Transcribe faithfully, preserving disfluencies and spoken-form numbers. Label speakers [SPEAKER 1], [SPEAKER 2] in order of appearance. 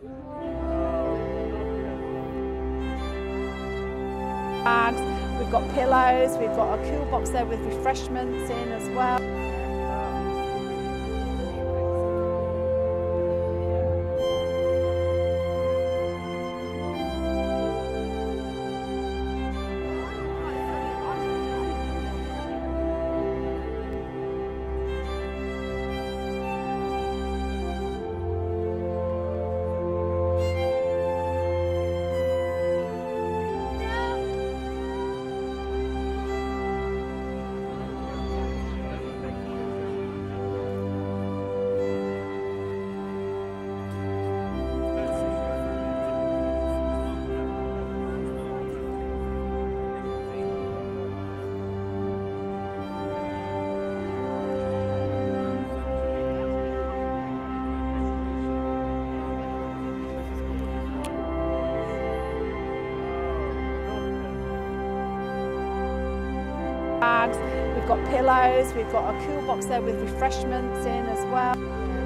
[SPEAKER 1] Bags, we've got pillows, we've got a cool box there with refreshments in as well. Bags, we've got pillows, we've got a cool box there with refreshments in as well.